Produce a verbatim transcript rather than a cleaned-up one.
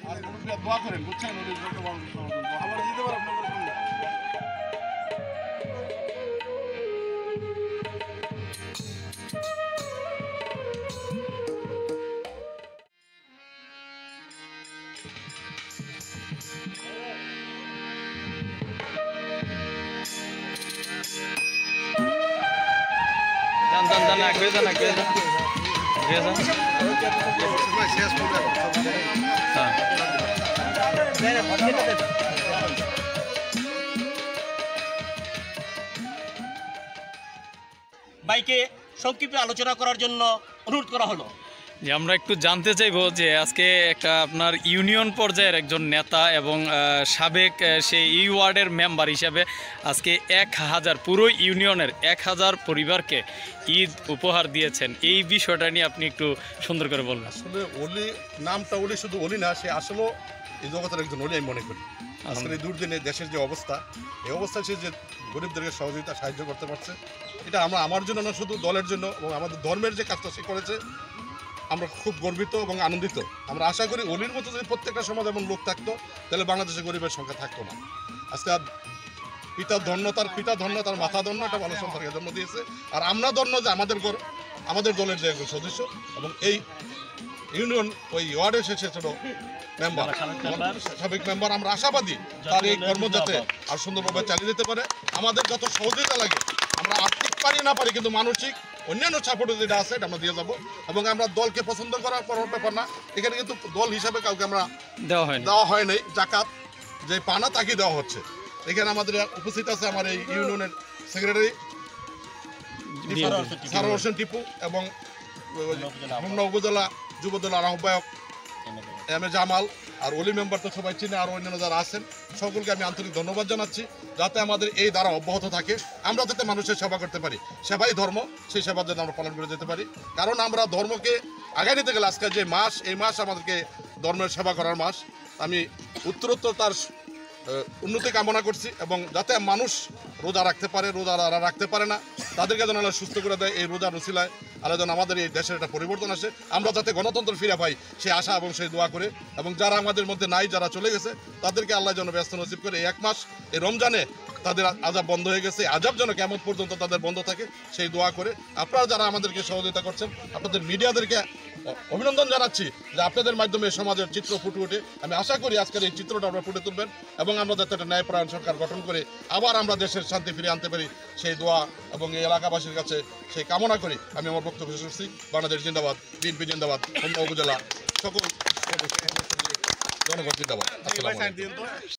আর দোয়া করেন, বুঝছেন? আমার দিতে পারেন আপনার যান যান যান আগে যান আগে যান আগে যান বাইকে সংক্ষিপ্ত আলোচনা করার জন্য অনুরোধ করা হলো। যে আমরা একটু জানতে চাইবো যে আজকে একটা আপনার ইউনিয়ন পর্যায়ের একজন নেতা এবং আহ, সাবেক আহ, সেই এই ওয়ার্ডের মেম্বার হিসাবে আজকে এক হাজার পুরো ইউনিয়নের এক হাজার পরিবারকে ঈদ উপহার দিয়েছেন, এই বিষয়টা নিয়ে আপনি একটু সুন্দর করে বলবেন। আসলে অলি নামটা অলি শুধু অলি না, সে আসলেও এই জগতের একজন অলি আমি মনে করি। আসলে এই দুর্দিনে দেশের যে অবস্থা, এই অবস্থায় সে যে গরিবদেরকে সহযোগিতা সাহায্য করতে পারছে, এটা আমরা আমার জন্য না, শুধু দলের জন্য এবং আমাদের ধর্মের যে কাজটা সে করেছে, আমরা খুব গর্বিত এবং আনন্দিত। আমরা আশা করি অলির মতো যদি প্রত্যেকটা সমাজ এমন লোক থাকতো, তাহলে বাংলাদেশে গরিবের সংখ্যা থাকতো না। আজকে আর পিতার ধন্য, তার পিতা ধন্য, তার মাথা ধন্য, একটা ভালো সন্তানকে জন্ম দিয়েছে। আর আমরা ধন্য যে আমাদের আমাদের দলের যে একজন সদস্য এবং এই ইউনিয়ন ওই ওয়ার্ডে শেষে ছিল মেম্বার, সাবেক মেম্বার। আমরা আশাবাদী তার এই কর্ম যাতে আর সুন্দরভাবে চালিয়ে যেতে পারে। আমাদের যত সহযোগিতা লাগে, আমরা আর্থিক পারি না পারি, কিন্তু মানসিক অন্যান্য সাপোর্ট যেটা আছে এটা আমরা দিয়ে যাবো। এবং আমরা দলকে পছন্দ করার করার ব্যাপার না, এখানে কিন্তু দল হিসাবে কাউকে আমরা দেওয়া হয় দেওয়া হয় নাই। জাকাত যে পানা তাকে দেওয়া হচ্ছে। এখানে আমাদের উপস্থিত আছে আমার এই ইউনিয়নের সেক্রেটারি সারোয়ার হোসেন টিপু এবং হোমনা উপজেলা যুবদলের আহ্বায়ক M A Jamal, R Oli member তো সবাই চিনে, আর অন্যান্য যারা আছেন সকলকে আমি আন্তরিক ধন্যবাদ জানাচ্ছি। যাতে আমাদের এই দ্বারা অব্যাহত থাকে, আমরা যাতে মানুষের সেবা করতে পারি, সেবাই ধর্ম, সেই সেবা যাতে আমরা পালন করে যেতে পারি। কারণ আমরা ধর্মকে আগায় নিতে গেলে আজকে যে মাস, এই মাস আমাদেরকে ধর্মের সেবা করার মাস। আমি উত্তরোত্তর তার উন্নতি কামনা করছি এবং যাতে মানুষ রোজা রাখতে পারে, রোজা যারা রাখতে পারে না তাদেরকে যেন আল্লাহ সুস্থ করে দেয়। এই রোজার উসিলায় আল্লাহ যেন আমাদের এই দেশের একটা পরিবর্তন আসে, আমরা যাতে গণতন্ত্র ফিরে পাই সেই আশা এবং সেই দোয়া করে। এবং যারা আমাদের মধ্যে নাই, যারা চলে গেছে, তাদেরকে আল্লাহ যেন ব্যস্ত নসিব করে। এই এক মাস এই রমজানে তাদের আজাব বন্ধ হয়ে গেছে, আজাব যেন কেমন পর্যন্ত তাদের বন্ধ থাকে সেই দোয়া করে। আপনারা যারা আমাদেরকে সহযোগিতা করছেন, আপনাদের মিডিয়াদেরকে অভিনন্দন জানাচ্ছি যে আপনাদের মাধ্যমে সমাজের চিত্র ফুটে ওঠে। আমি আশা করি আজকের এই চিত্রটা আমরা ফুটে তুলবেন এবং আমরা যাতে একটা ন্যায়পরায়ণ সরকার গঠন করে আবার আমরা দেশের শান্তি ফিরে আনতে পারি, সেই দোয়া এবং এই এলাকাবাসীর কাছে সেই কামনা করি আমি আমার বক্তব্য শেষ করছি। বাংলাদেশ জিন্দাবাদ, বিএনপি জিন্দাবাদ, হোমনা উপজেলা সকল জনগণ জিন্দাবাদ। আসসালামু আলাইকুম।